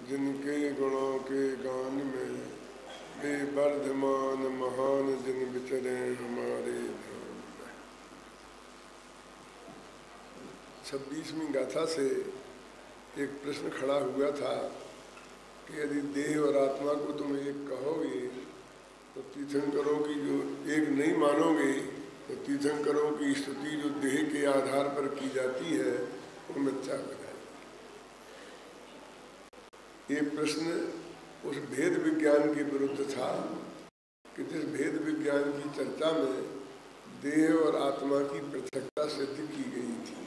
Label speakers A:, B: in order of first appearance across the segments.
A: जिनके गुणों के गान में बेवर्धमान महान जिन विचरे हमारे ध्यान में। 26वीं गाथा से एक प्रश्न खड़ा हुआ था कि यदि देह और आत्मा को तुम एक कहोगे तो तीर्थंकरों की जो एक नहीं मानोगे तो तीर्थंकरों की स्तुति जो देह के आधार पर की जाती है वो मिथ्या हो जाएगी। ये प्रश्न उस भेद विज्ञान के विरुद्ध था कि जिस भेद विज्ञान की चर्चा में देह और आत्मा की पृथकता सिद्ध की गई थी।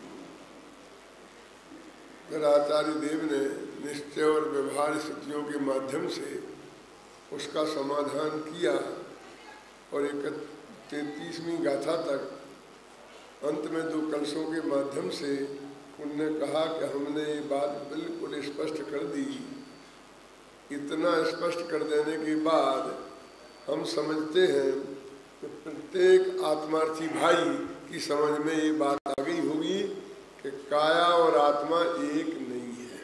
A: फिर आचार्य देव ने निश्चय और व्यवहार स्थितियों के माध्यम से उसका समाधान किया और 33वीं गाथा तक अंत में 2 कलशों के माध्यम से उनने कहा कि हमने ये बात बिल्कुल स्पष्ट कर दी। इतना स्पष्ट कर देने के बाद हम समझते हैं कि प्रत्येक आत्मार्थी भाई की समझ में ये बात आ गई होगी कि काया और आत्मा एक नहीं है।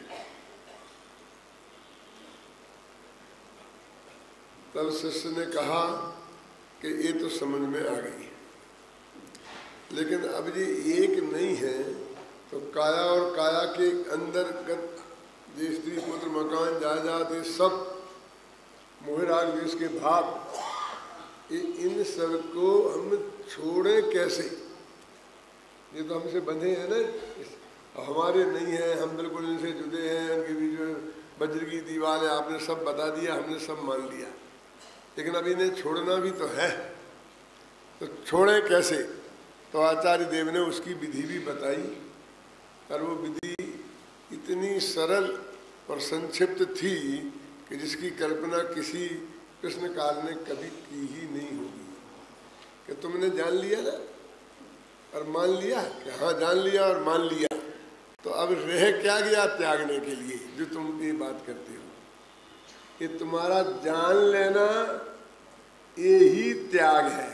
A: तब शिष्य ने कहा कि ये तो समझ में आ गई, लेकिन अब ये एक नहीं है तो काया और काया के अंतर्गत ये स्त्री पुत्र मकान जायदाद ये सब मोहराग देश के भाव, इन सब को हम छोड़े कैसे? ये तो हमसे बंधे हैं ना, हमारे नहीं है, हम बिल्कुल इनसे जुड़े हैं। उनके बीच में वज्र की दीवार है, आपने सब बता दिया, हमने सब मान लिया, लेकिन अब इन्हें छोड़ना भी तो है, तो छोड़े कैसे? तो आचार्य देव ने उसकी विधि भी बताई और वो विधि इतनी सरल और संक्षिप्त थी कि जिसकी कल्पना किसी कृष्णकाल ने कभी की ही नहीं होगी। कि तुमने जान लिया ना और मान लिया कि हाँ जान लिया और मान लिया, तो अब रह क्या गया त्यागने के लिए जो तुम ये बात करते हो? ये तुम्हारा जान लेना ये ही त्याग है।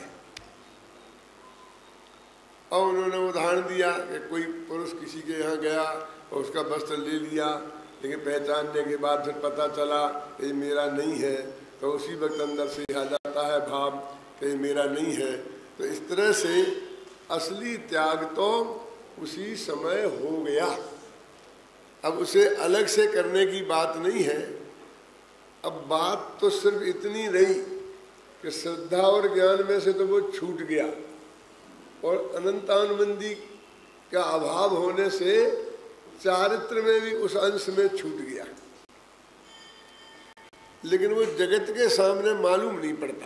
A: और उन्होंने उदाहरण दिया कि कोई पुरुष किसी के यहाँ गया और उसका वस्त्र ले लिया, लेकिन पहचानने के बाद फिर पता चला ये मेरा नहीं है, तो उसी वक्त अंदर से आ जाता है भाव कि ये मेरा नहीं है। तो इस तरह से असली त्याग तो उसी समय हो गया। अब उसे अलग से करने की बात नहीं है। अब बात तो सिर्फ इतनी रही कि श्रद्धा और ज्ञान में से तो वो छूट गया और अनंतानुबंधी का अभाव होने से चारित्र में भी उस अंश में छूट गया, लेकिन वो जगत के सामने मालूम नहीं पड़ता,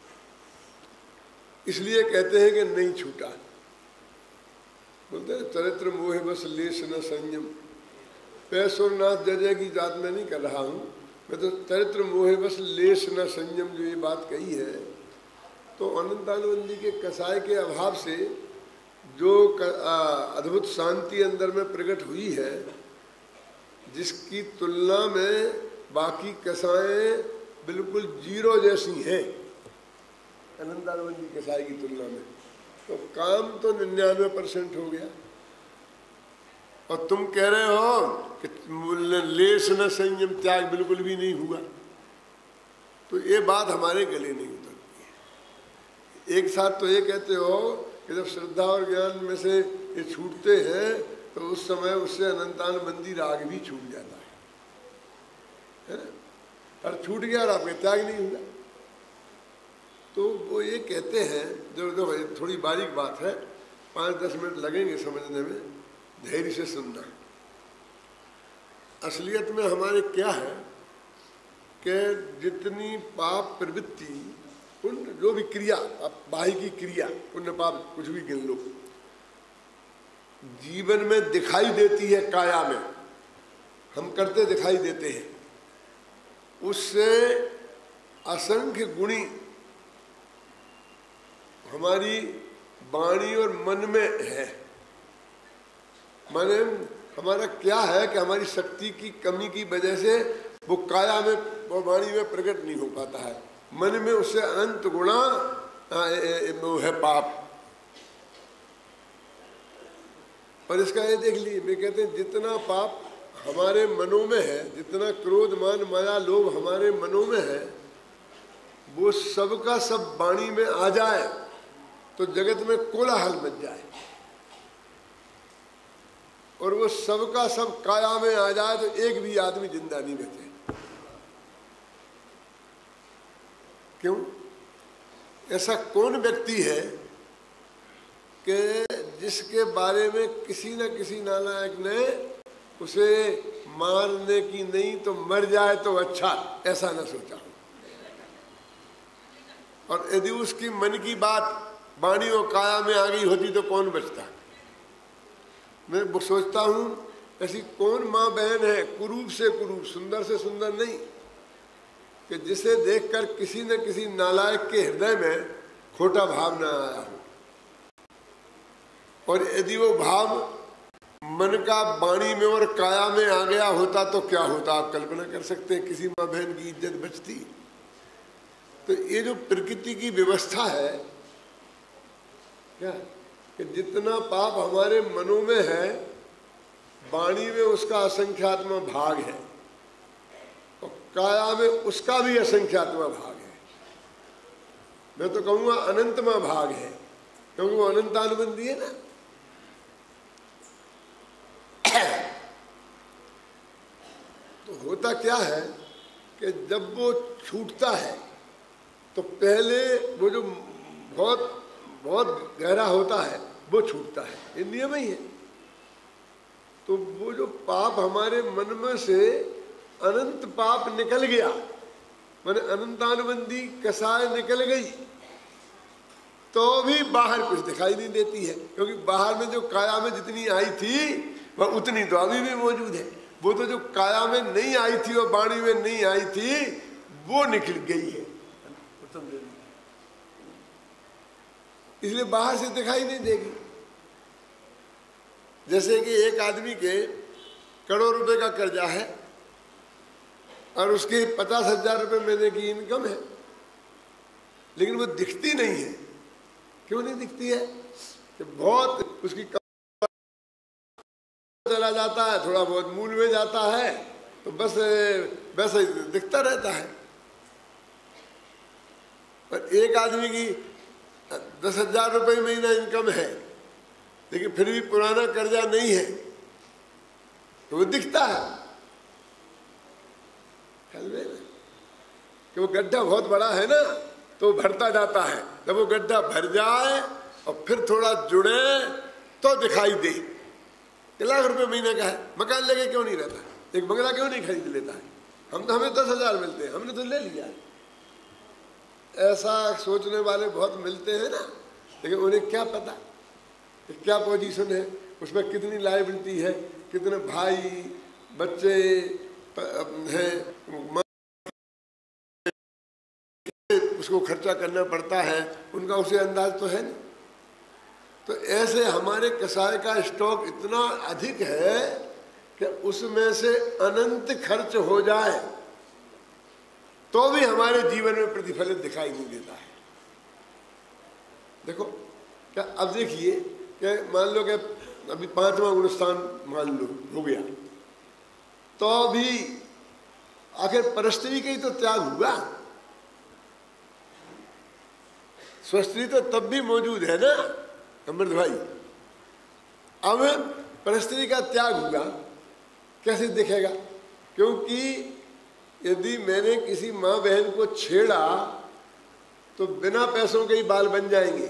A: इसलिए कहते हैं कि नहीं छूटा। बोलते हैं चरित्र मोह बस लेश न संयम। पैसोरनाथ जय की जात में नहीं कर रहा हूँ मैं, तो चरित्र मोह बस लेश न संयम जो ये बात कही है, तो अनंतानुबंधी के कसाय के अभाव से जो अद्भुत शांति अंदर में प्रकट हुई है, जिसकी तुलना में बाकी कसाएं बिल्कुल जीरो जैसी हैं अनंतानुबंधी कसाई की तुलना में, तो काम तो 99% हो गया। और तुम कह रहे हो कि लेश न संयम, त्याग बिल्कुल भी नहीं हुआ, तो ये बात हमारे गले नहीं उतरती है। एक साथ तो ये कहते हो कि जब श्रद्धा और ज्ञान में से ये छूटते हैं तो उस समय उससे अनंतानुबंधी राग भी छूट जाता है ना? और छूट गया और आपके त्याग नहीं हुआ। तो वो ये कहते हैं, जो थोड़ी बारीक बात है, 5-10 मिनट लगेंगे समझने में, धैर्य से सुनना। असलियत में हमारे क्या है कि जितनी पाप प्रवृत्ति, पुण्य जो भी क्रिया, बाह्य की क्रिया, पुण्य पाप कुछ भी गिन लो, जीवन में दिखाई देती है, काया में हम करते दिखाई देते हैं, उससे असंख्य गुणी हमारी वाणी और मन में है। माने हमारा क्या है कि हमारी शक्ति की कमी की वजह से वो काया में और वाणी में प्रकट नहीं हो पाता है, मन में उससे अनंत गुणा वो है पाप। और इसका ये देख लीजिए, वे कहते हैं जितना पाप हमारे मनों में है, जितना क्रोध मान माया लोभ हमारे मनों में है, वो सबका सब वाणी में आ जाए तो जगत में कोलाहल मच जाए, और वो सबका सब काया में आ जाए तो एक भी आदमी जिंदा नहीं बचे। क्यों? ऐसा कौन व्यक्ति है कि जिसके बारे में किसी न किसी नालायक ने उसे मारने की नहीं तो मर जाए तो अच्छा, ऐसा न सोचा हो। और यदि उसकी मन की बात वाणी और काया में आ गई होती तो कौन बचता? मैं सोचता हूँ ऐसी कौन माँ बहन है, कुरूप से कुरूप, सुंदर से सुंदर नहीं, कि जिसे देखकर किसी न किसी नालायक के हृदय में खोटा भाव न आया हो। और यदि वो भाव मन का वाणी में और काया में आ गया होता तो क्या होता? आप कल्पना कर सकते हैं, किसी माँ बहन की इज्जत बचती। तो ये जो प्रकृति की व्यवस्था है क्या, कि जितना पाप हमारे मनों में है, वाणी में उसका असंख्यात्मा भाग है और काया में उसका भी असंख्यात्मा भाग है। मैं तो कहूँगा अनंतमा भाग है, क्योंकि वो अनंतानुबंधी है ना। तो होता क्या है कि जब वो छूटता है तो पहले वो जो बहुत बहुत गहरा होता है वो छूटता है, ये नियम ही है। तो वो जो पाप हमारे मन में से अनंत पाप निकल गया, माने अनंतानुबंधी कसाय निकल गई, तो भी बाहर कुछ दिखाई नहीं देती है, क्योंकि बाहर में जो काया में जितनी आई थी वह उतनी तो अभी भी मौजूद है। वो तो जो काया में नहीं आई थी और वाणी में नहीं आई थी वो निकल गई है, इसलिए बाहर से दिखाई नहीं देगी। जैसे कि एक आदमी के करोड़ रुपए का कर्जा है और उसकी 50,000 रुपये महीने की इनकम है, लेकिन वो दिखती नहीं है। क्यों नहीं दिखती है? कि बहुत उसकी चला जाता है, थोड़ा बहुत मूल में जाता है, तो बस वैसे दिखता रहता है। पर एक आदमी की 10,000 रुपये महीना इनकम है, लेकिन फिर भी पुराना कर्जा नहीं है, तो वो दिखता है कि वो गड्ढा बहुत बड़ा है ना, तो भरता जाता है। जब वो गड्ढा भर जाए और फिर थोड़ा जुड़े तो दिखाई दे। 1 लाख रुपये महीने का है, मकान लेके क्यों नहीं रहता? एक बंगला क्यों नहीं खरीद लेता है? हमें 10,000 मिलते हैं, हमने तो ले लिया है। ऐसा सोचने वाले बहुत मिलते हैं ना, लेकिन उन्हें क्या पता क्या पोजीशन है, उसमें कितनी लायबिलिटी है, कितने भाई बच्चे हैं, उसको खर्चा करना पड़ता है, उनका उसे अंदाज तो है नहीं। तो ऐसे हमारे कसाय का स्टॉक इतना अधिक है कि उसमें से अनंत खर्च हो जाए तो भी हमारे जीवन में प्रतिफलित दिखाई नहीं देता है। देखो क्या, अब देखिए कि मान लो कि अभी 5वां गुणस्थान मान लो हो गया, तो भी आखिर परस्त्री का ही तो त्याग हुआ। स्वस्त्री तो तब भी मौजूद है ना अमृत भाई। अब परस्त्री का त्याग हुआ, कैसे दिखेगा? क्योंकि यदि मैंने किसी माँ बहन को छेड़ा तो बिना पैसों के ही बाल बन जाएंगे।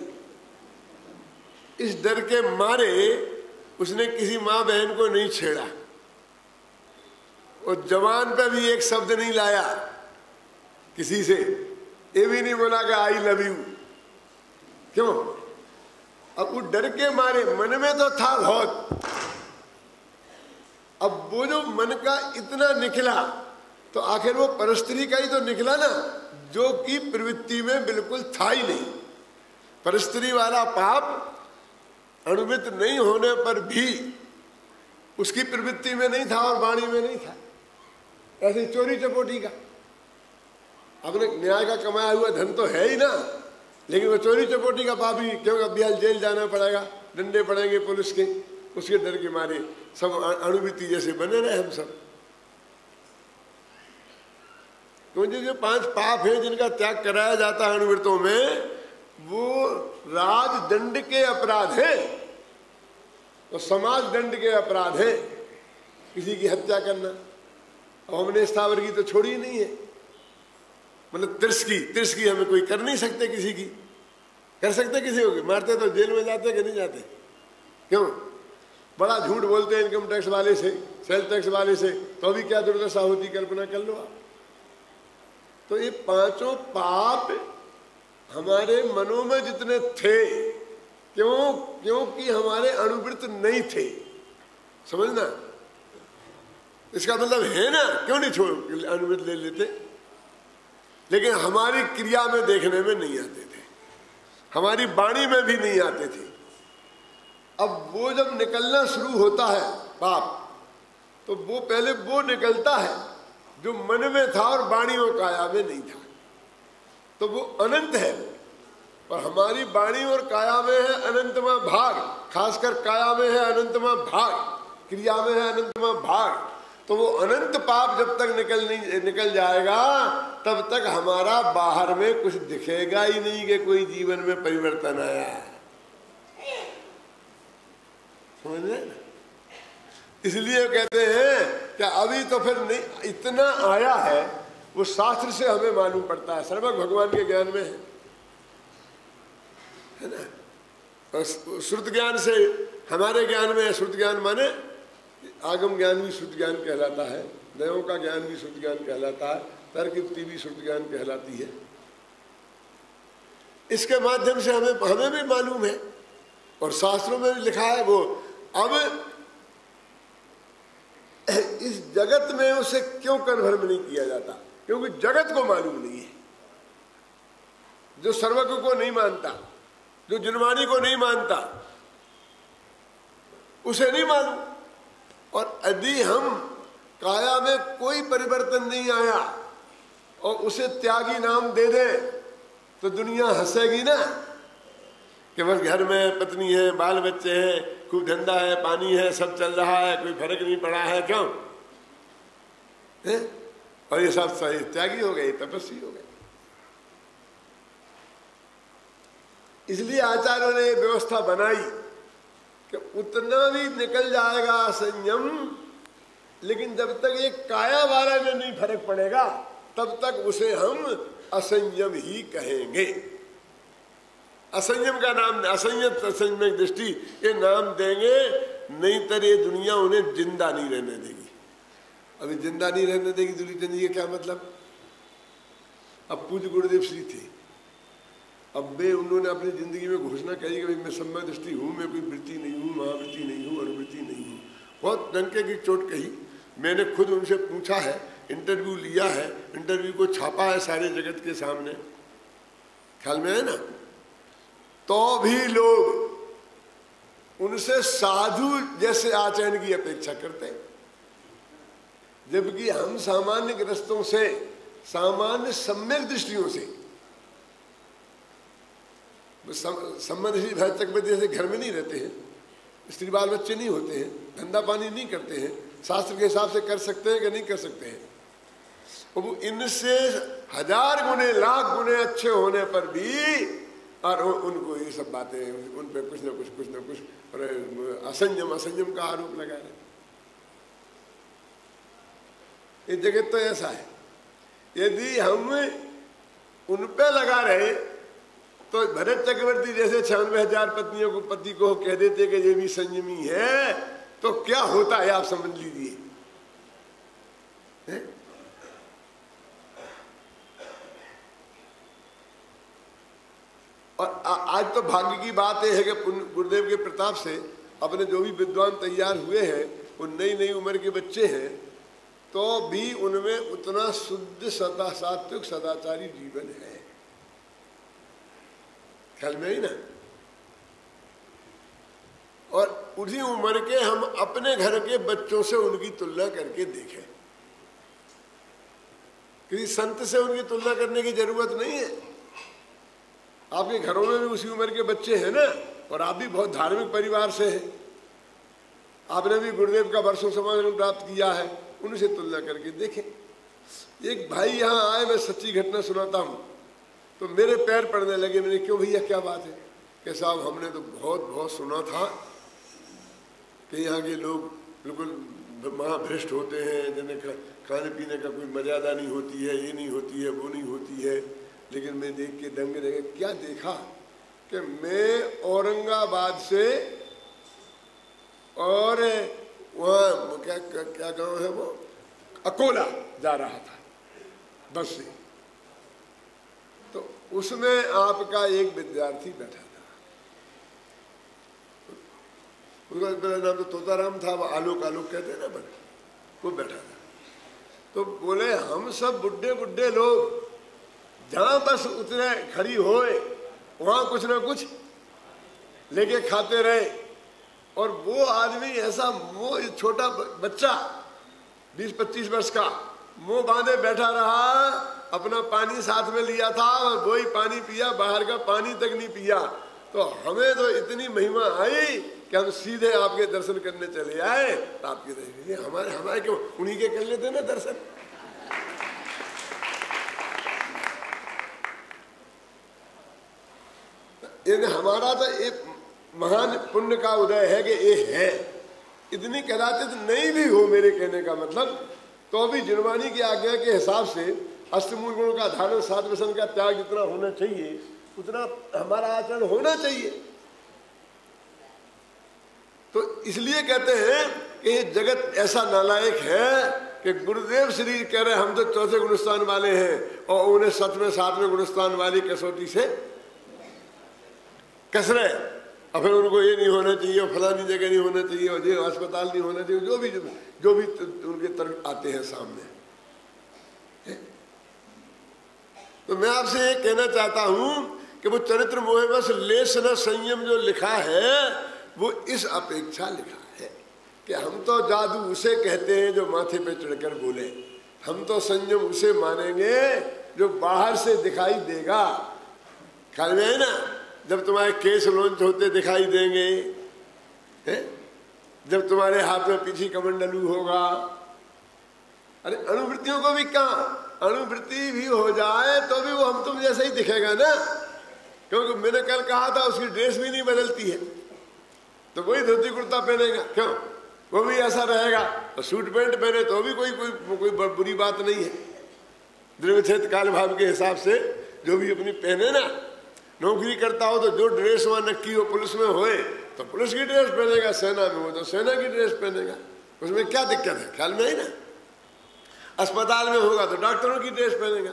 A: इस डर के मारे उसने किसी माँ बहन को नहीं छेड़ा और जवान पे भी एक शब्द नहीं लाया किसी से, ये भी नहीं बोला कि आई लव यू। क्यों? अब वो डर के मारे, मन में तो था बहुत, अब वो जो मन का इतना निकला तो आखिर वो परस्त्री का ही तो निकला ना, जो कि प्रवृत्ति में बिल्कुल था ही नहीं। परस्त्री वाला पाप अनुमित नहीं होने पर भी उसकी प्रवृत्ति में नहीं था और वाणी में नहीं था। ऐसे चोरी चपोटी का अपने न्याय का कमाया हुआ धन तो है ही ना, लेकिन वो चोरी चपोटी का पाप ही क्यों? अब जेल जाना पड़ेगा, डंडे पड़ेंगे पुलिस के, उसके डर के मारे सब अणुवृत्ति जैसे बने रहे हम सब। क्योंकि जो 5 पाप हैं जिनका त्याग कराया जाता है अणुव्रतों में, वो राजदंड के अपराध हैं और समाज दंड के अपराध हैं। किसी की हत्या करना, अब हमने स्थावर की तो छोड़ी ही नहीं है, मतलब तिरस की हमें कोई कर नहीं सकते, किसी की कर सकते, किसी को मारते तो जेल में जाते कि नहीं जाते? क्यों? बड़ा झूठ बोलते हैं इनकम टैक्स वाले से, सेल टैक्स वाले से, तो अभी क्या दुर्दशा होती, कल्पना कर लो आप। तो ये 5 पाप हमारे मनों में जितने थे, क्योंकि हमारे अणुव्रत नहीं थे, समझना, इसका मतलब है ना, क्यों नहीं छोड़ अणुव्रत ले लेते, लेकिन हमारी क्रिया में देखने में नहीं आते थे, हमारी वाणी में भी नहीं आते थे। अब वो जब निकलना शुरू होता है पाप, तो वो पहले वो निकलता है जो मन में था और वाणी और काया में नहीं था, तो वो अनंत है। और हमारी वाणी और काया में है अनंतमा भाग, खासकर काया में है अनंतमा भाग, क्रिया में है अनंतमा भाग। तो वो अनंत पाप जब तक निकल जाएगा, तब तक हमारा बाहर में कुछ दिखेगा ही नहीं कि कोई जीवन में परिवर्तन आया है, समझ रहे ना? इसलिए कहते हैं कि अभी तो फिर नहीं, इतना आया है वो शास्त्र से हमें मालूम पड़ता है, सर्वज्ञ भगवान के ज्ञान में है ना। और श्रुत ज्ञान से हमारे ज्ञान में है। श्रुत ज्ञान माने आगम ज्ञान भी श्रुत ज्ञान कहलाता है, नयों का ज्ञान भी श्रुत ज्ञान कहलाता है, तर्क युक्ति भी श्रुत ज्ञान कहलाती है। इसके माध्यम से हमें भी मालूम है और शास्त्रों में भी लिखा है। वो अब इस जगत में उसे क्यों कन्फर्म नहीं किया जाता? क्योंकि जगत को मालूम नहीं है। जो सर्वज्ञ को नहीं मानता, जो जिनवाणी को नहीं मानता, उसे नहीं मालूम। और यदि हम काया में कोई परिवर्तन नहीं आया और उसे त्यागी नाम दे दे, तो दुनिया हंसेगी ना कि बस घर में पत्नी है, बाल बच्चे हैं, खूब धंधा है, पानी है, सब चल रहा है, कोई फर्क नहीं पड़ा है, क्यों है? और ये सब सही त्यागी हो गए, तपस्वी हो गए। इसलिए आचार्यों ने व्यवस्था बनाई कि उतना भी निकल जाएगा संयम, लेकिन जब तक ये काया वाला में नहीं फर्क पड़ेगा, तब तक उसे हम असंयम ही कहेंगे। असंयम का नाम, असंयत असंयमिक दृष्टि ये नाम देंगे, नहीं तो ये दुनिया उन्हें जिंदा नहीं रहने देगी। अभी जिंदा नहीं रहने देगी दुनिया, ये क्या मतलब? अब पूज्य गुरुदेव श्री थे, अब वे उन्होंने अपनी जिंदगी में घोषणा करी कि मैं सम्यक दृष्टि हूँ, मैं कोई वृत्ति नहीं हूँ, महावृत्ति नहीं हूँ, अनुवृत्ति नहीं हूँ। बहुत डंके की चोट कही। मैंने खुद उनसे पूछा है, इंटरव्यू लिया है, इंटरव्यू को छापा है सारे जगत के सामने, ख्याल में है ना। तो भी लोग उनसे साधु जैसे आचरण की अपेक्षा करते हैं, जबकि हम सामान्य ग्रस्तों से, सामान्य सम्यक दृष्टियों से, सम्यक भाई चक्रवर्ती जैसे घर में नहीं रहते हैं, स्त्री बाल बच्चे नहीं होते हैं, धंधा पानी नहीं करते हैं, शास्त्र के हिसाब से कर सकते हैं कि नहीं कर सकते हैं। वो इनसे 1000 गुने, लाख गुने अच्छे होने पर भी, और उनको ये सब बातें, उन पे कुछ ना कुछ और असंयम का आरोप लगा रहे। ये जगत तो ऐसा है, यदि हम उन पे लगा रहे तो भरत चक्रवर्ती जैसे 96,000 पत्नियों को पति को कह देते कि ये भी संयमी है, तो क्या होता है आप समझ लीजिए। और आज तो भाग्य की बात यह है कि गुरुदेव के प्रताप से अपने जो भी विद्वान तैयार हुए हैं, वो नई नई उम्र के बच्चे हैं, तो भी उनमें उतना शुद्ध सात्विक सदाचारी जीवन है, ख्याल में ही ना। और उसी उम्र के हम अपने घर के बच्चों से उनकी तुलना करके देखें। किसी संत से उनकी तुलना करने की जरूरत नहीं है। आपके घरों में भी उसी उम्र के बच्चे हैं ना, और आप भी बहुत धार्मिक परिवार से हैं, आपने भी गुरुदेव का वर्षों सम्मान प्राप्त किया है, उनसे तुलना करके देखें। एक भाई यहाँ आए, मैं सच्ची घटना सुनाता हूँ, तो मेरे पैर पड़ने लगे। मैंने क्यों भैया क्या बात है? कि साहब हमने तो बहुत बहुत सुना था कि यहाँ के लोग बिल्कुल महाभ्रष्ट होते हैं, जिन्हें खाने पीने का कोई मर्यादा नहीं होती है, ये नहीं होती है, वो नहीं होती है। लेकिन मैं देख के दंग रह गया। क्या देखा कि मैं औरंगाबाद से और वहाँ क्या क्या गांव है वो, अकोला जा रहा था बस से। तो उसमें आपका एक विद्यार्थी बैठा था, उसका नाम तो तोताराम था, वो आलोक आलोक कहते हैं ना बड़े, वो बैठा था। तो बोले हम सब बुड्ढे बुड्ढे लोग जहाँ बस उतरे खड़ी होए वहाँ कुछ ना कुछ लेके खाते रहे, और वो आदमी ऐसा वो छोटा बच्चा 20-25 वर्ष का मुंह बांधे बैठा रहा, अपना पानी साथ में लिया था और वो ही पानी पिया, बाहर का पानी तक नहीं पिया। तो हमें तो इतनी महिमा आई कि हम सीधे आपके दर्शन करने चले आए। तो आपके दर्शन हमारे क्यों, उन्हीं के कर लेते ना दर्शन। हमारा तो एक महान पुण्य का उदय है कि ये है। इतनी कराते तो नहीं भी हो, मेरे कहने का मतलब, तो भी जिनवानी की आज्ञा के हिसाब से अष्टमूल गुणों का धारण, 7 व्यसन का त्याग जितना होना चाहिए उतना हमारा आचरण होना चाहिए। तो इसलिए कहते हैं कि ये जगत ऐसा नालायक है कि गुरुदेव श्री कह रहे हम तो 4थे गुणस्थान वाले हैं और उन्हें 7वें गुणस्थान वाली कसौटी से कस रहे। और फिर उनको ये नहीं होना चाहिए, फलानी जगह नहीं होना चाहिए, और ये अस्पताल नहीं होना चाहिए, जो भी उनके तरफ आते हैं सामने। तो मैं आपसे ये कहना चाहता हूं कि वो चरित्र मोह बस लेस न संयम जो लिखा है वो इस अपेक्षा लिखा है कि हम तो जादू उसे कहते हैं जो माथे पे चढ़कर बोले, हम तो संयम उसे मानेंगे जो बाहर से दिखाई देगा। ख्याल में है ना, जब तुम्हारे केस लॉन्च होते दिखाई देंगे, जब तुम्हारे हाथ में पीछे कमंडलू होगा। अरे अनुभूतियों को भी कहाँ, अनुभूति भी हो जाए तो भी वो हम तुम जैसा ही दिखेगा ना, क्योंकि मैंने कल कहा था उसकी ड्रेस भी नहीं बदलती है, तो वही धोती कुर्ता पहनेगा, क्यों वो भी ऐसा रहेगा। और सूट पैंट पहने तो भी कोई बुरी बात नहीं है। द्रव्यक्षेत्र काल भाव के हिसाब से जो भी अपनी पहने ना, नौकरी करता हो तो जो ड्रेस वहाँ नक्की हो, पुलिस में होए तो पुलिस की ड्रेस पहनेगा, सेना में हो तो सेना की ड्रेस पहनेगा, उसमें क्या दिक्कत है? ख्याल में है ना। अस्पताल में होगा तो डॉक्टरों की ड्रेस पहनेगा।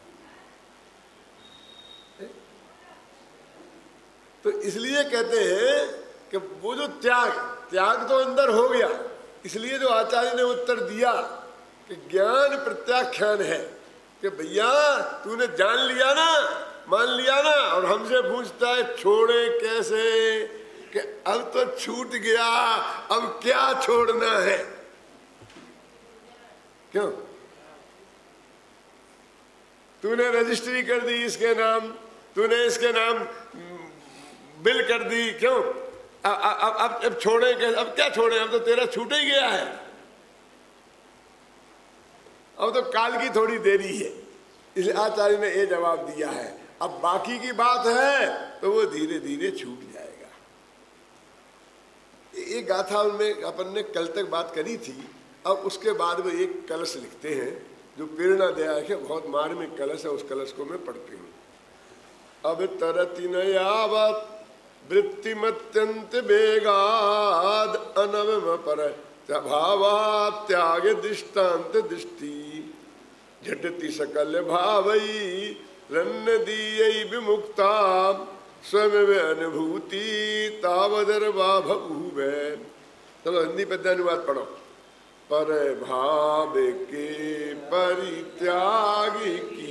A: तो इसलिए कहते हैं कि वो जो त्याग तो अंदर हो गया, इसलिए जो आचार्य ने उत्तर दिया कि ज्ञान प्रत्याख्यान है कि भैया तूने जान लिया ना, मान लिया ना, और हमसे पूछता है छोड़े कैसे, कि अब तो छूट गया, अब क्या छोड़ना है? क्यों? तूने रजिस्ट्री कर दी इसके नाम, तूने इसके नाम बिल कर दी, क्यों? अब छोड़े कैसे? अब क्या छोड़े? अब तो तेरा छूट ही गया है, अब तो काल की थोड़ी देरी है। इसलिए आचार्य ने ये जवाब दिया है। अब बाकी की बात है तो वो धीरे धीरे छूट जाएगा। ये गाथा में अपन ने कल तक बात करी थी। अब उसके बाद वो एक कलश लिखते हैं जो प्रेरणा दया है, बहुत मार्मिक कलश है, उस कलश को मैं पढ़ती हूँ। अब तरति न यावत वृत्तिमत्यंत वेगाद अनवम पर भावा त्याग दृष्टांत दृष्टि झटति सकल भावई रन्न दीय विमुक्ता स्वयं अनुभूति तावदर भूवे। चलो हिंदी पद्यानुवाद पढ़ो। पर भाव के परित्याग की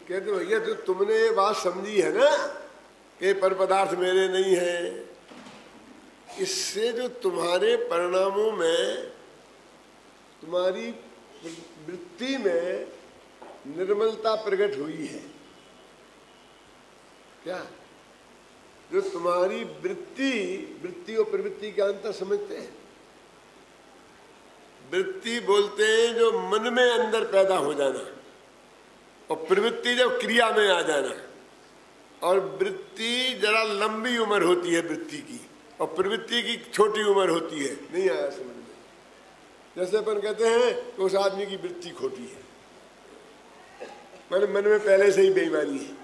A: कहते भैया तो तुमने ये बात समझी है ना कि पर पदार्थ मेरे नहीं है, इससे जो तुम्हारे परिणामों में, तुम्हारी वृत्ति में निर्मलता प्रकट हुई है क्या? जो तुम्हारी वृत्ति और प्रवृत्ति का अंतर समझते हैं? वृत्ति बोलते हैं जो मन में अंदर पैदा हो जाना, और प्रवृत्ति जब क्रिया में आ जाना। और वृत्ति जरा लंबी उम्र होती है वृत्ति की, और प्रवृत्ति की छोटी उम्र होती है। नहीं आया समझ में? जैसे अपन कहते हैं कि उस आदमी की वृत्ति खोटी है, मैंने मन में पहले से ही बेईमानी है,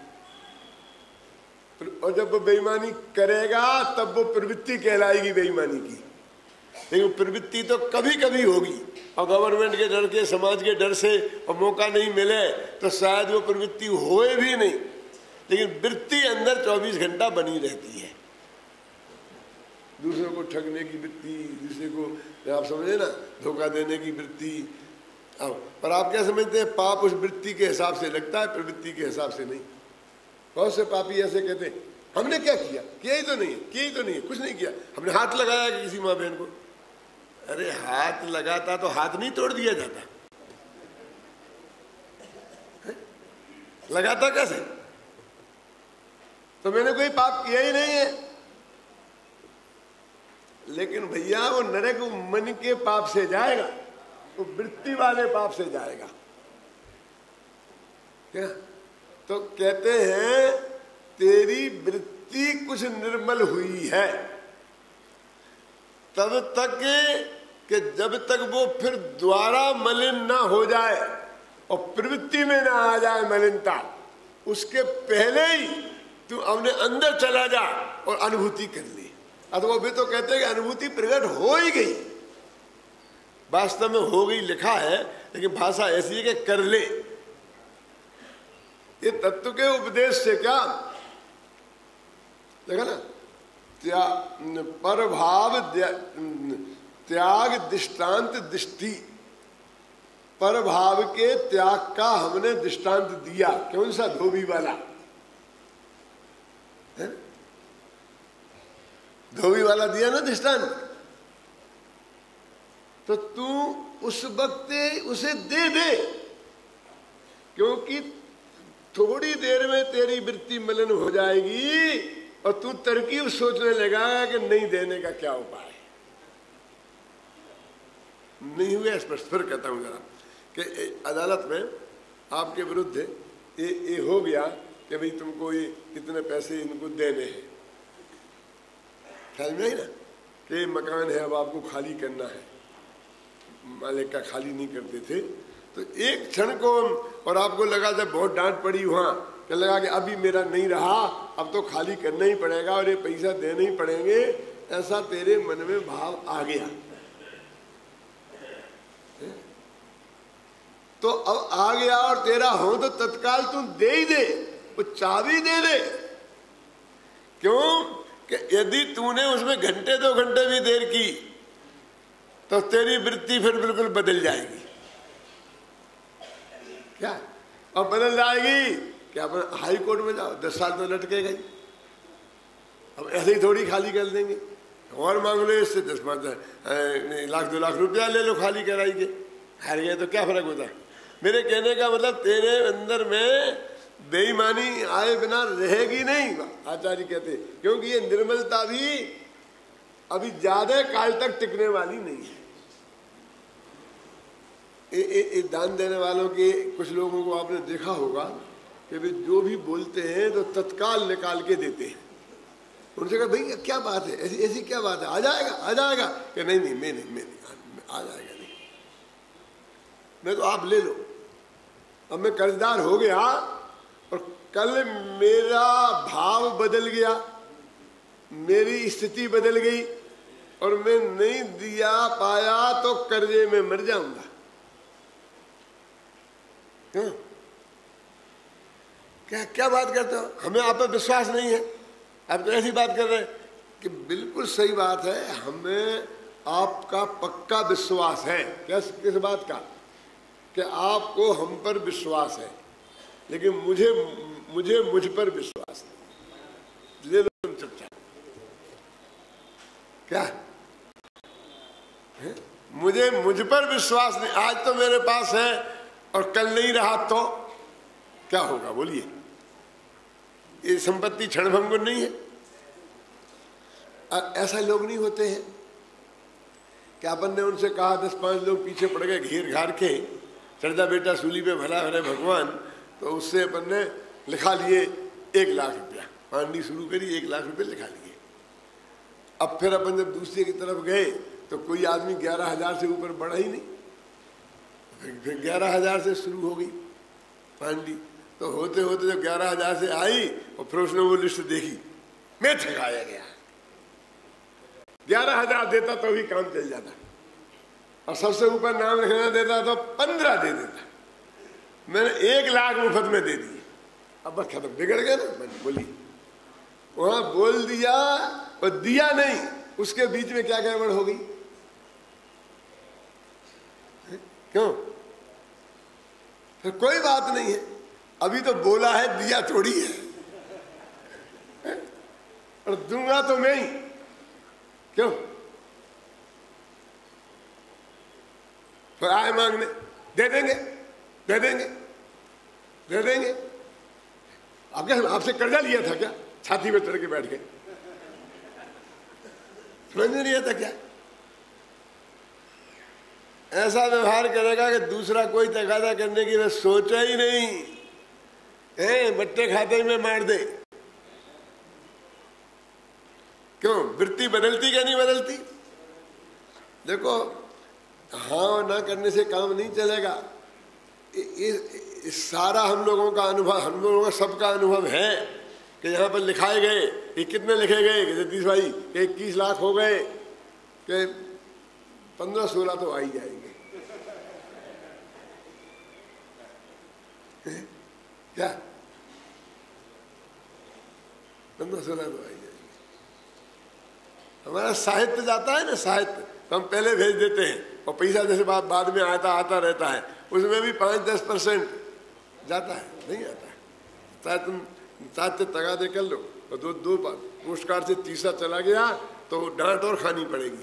A: और जब वो बेईमानी करेगा तब वो प्रवृत्ति कहलाएगी बेईमानी की। लेकिन प्रवृत्ति तो कभी कभी होगी, और गवर्नमेंट के डर के, समाज के डर से और मौका नहीं मिले तो शायद वो प्रवृत्ति होए भी नहीं, लेकिन वृत्ति अंदर 24 घंटा बनी रहती है। दूसरों को ठगने की वृत्ति, दूसरे को आप समझे ना, धोखा देने की वृत्ति। पर आप क्या समझते हैं? पाप उस वृत्ति के हिसाब से लगता है, प्रवृत्ति के हिसाब से नहीं। बहुत से पापी ऐसे कहते हैं हमने क्या किया, किया ही तो नहीं है, किया ही तो नहीं है, कुछ नहीं किया, हमने हाथ लगाया कि किसी माँ बहन को। अरे हाथ लगाता तो हाथ नहीं तोड़ दिया जाता, लगाता कैसे? तो मैंने कोई पाप किया ही नहीं है। लेकिन भैया वो नरक मन के पाप से जाएगा, वो वृत्ति वाले पाप से जाएगा क्या? तो कहते हैं तेरी वृत्ति कुछ निर्मल हुई है तब तक कि जब तक वो फिर द्वारा मलिन ना हो जाए और प्रवृत्ति में ना आ जाए मलिनता, उसके पहले ही तू अपने अंदर चला जा और अनुभूति कर ली। अथवा भी तो कहते हैं कि अनुभूति प्रकट हो ही गई, वास्तव में हो गई लिखा है, लेकिन भाषा ऐसी है कि कर ले। ये तत्व के उपदेश से क्या देखा ना, परभाव त्याग दृष्टांत दृष्टि, परभाव के त्याग का हमने दृष्टांत दिया। कौन सा? धोबी वाला। धोबी वाला दिया ना दृष्टांत। तो तू उस वक्त उसे दे दे, क्योंकि थोड़ी देर में तेरी वृत्ति मलिन हो जाएगी और तू तरकीब सोचने लगा कि नहीं देने का क्या उपाय है। नहीं हुआ स्पष्ट। फिर कहता हूं जरा कि अदालत में आपके विरुद्ध ये हो गया कि भाई तुमको ये इतने पैसे इनको देने हैं, ख्याल में आई ना कि मकान है अब आपको खाली करना है, मालिक का खाली नहीं करते थे। तो एक क्षण को और आपको लगा जब बहुत डांट पड़ी वहां, कि लगा कि अभी मेरा नहीं रहा, अब तो खाली करना ही पड़ेगा और ये पैसा देने ही पड़ेंगे, ऐसा तेरे मन में भाव आ गया। तो अब आ गया और तेरा हो तो तत्काल तू दे ही दे, वो चाबी दे दे। क्यों? कि यदि तूने उसमें घंटे 2 घंटे भी देर की तो तेरी वृत्ति फिर बिल्कुल बदल जाएगी। क्या? अब बदल जाएगी क्या? अपन हाई कोर्ट में जाओ, 10 साल तो लटके गई। अब ऐसे ही थोड़ी खाली कर देंगे, और मांग लो इससे 10-5 लाख 2 लाख रुपया ले लो खाली कराई के, हार गए तो क्या फर्क होता है? मेरे कहने का मतलब तेरे अंदर में बेईमानी आए बिना रहेगी नहीं, आचार्य कहते, क्योंकि ये निर्मलता भी अभी ज्यादा काल तक टिकने वाली नहीं है। दान देने वालों के कुछ लोगों को आपने देखा होगा कि वे जो भी बोलते हैं तो तत्काल निकाल के देते हैं। उनसे कहा भाई क्या बात है, ऐसी ऐसी क्या बात है, आ जाएगा आ जाएगा, कि नहीं नहीं मैं नहीं आ जाएगा नहीं, मैं तो आप ले लो। अब मैं कर्जदार हो गया और कल मेरा भाव बदल गया, मेरी स्थिति बदल गई और मैं नहीं दिया पाया तो कर्जे में मर जाऊंगा। क्यों? क्या क्या बात करते हो? हमें आप पर विश्वास नहीं है? आप तो ऐसी बात कर रहे हैं कि बिल्कुल सही बात है, हमें आपका पक्का विश्वास है। किस बात का? कि आपको हम पर विश्वास है, लेकिन मुझे मुझ पर विश्वास नहीं। ले लो तुम चुपचाप। क्या है? मुझ पर विश्वास नहीं। आज तो मेरे पास है और कल नहीं रहा तो क्या होगा बोलिए? ये संपत्ति क्षणभंगुर नहीं है। ऐसा लोग नहीं होते हैं कि अपन ने उनसे कहा 10-5 लोग पीछे पड़ गए घेर घार के, चढ़दा बेटा सूली पे भला भले भगवान, तो उससे अपन ने लिखा लिए 1 लाख रुपया, मांडनी शुरू करी, 1 लाख रुपये लिखा लिए। अब फिर अपन जब दूसरे की तरफ गए तो कोई आदमी 11,000 से ऊपर बढ़ा ही नहीं, फिर 11,000 से शुरू हो गई मांडनी। तो होते होते जब 11,000 से आई और फिर उसने वो लिस्ट देखी, मैं ठगाया गया। 11,000 देता तो भी काम चल जाता, और सबसे ऊपर नाम लिखना देता तो 15 दे देता। मैंने 1 लाख मुफ्त में दे दिए। अब बस खत्म, बिगड़ गया ना। मैंने बोली वहां बोल दिया और दिया नहीं, उसके बीच में क्या गड़बड़ हो गई? क्यों? फिर कोई बात नहीं है, अभी तो बोला है, दिया थोड़ी है। और दूंगा तो मैं ही, क्यों? फिर आए मांगने, दे देंगे दे देंगे दे देंगे। आप क्या आपसे कर्जा लिया था क्या? छाती में चढ़ के बैठ गए, समझ नहीं लिया था क्या? ऐसा व्यवहार करेगा कि दूसरा कोई तकादा करने की बस सोचा ही नहीं है, बट्टे खाते में मार दे। क्यों? वृत्ति बदलती क्या नहीं बदलती? देखो, हाँ ना करने से काम नहीं चलेगा। सारा हम लोगों का अनुभव, हम लोगों का सबका अनुभव है कि यहाँ पर लिखाए गए, ये कितने लिखे गए जगदीश भाई? 21 लाख हो गए कि 15-16 तो आ ही जाएंगे। क्या 15-16 तो आ ही जाएंगे। हमारा साहित्य जाता है ना, साहित्य तो हम पहले भेज देते हैं, और पैसा जैसे बाद में आता रहता है, उसमें भी 5-10% जाता है, नहीं आता है। चाहे तुम साथ तगादे कर लो, और दो पोस्ट कार्ड से तीसरा चला गया तो डांट और खानी पड़ेगी,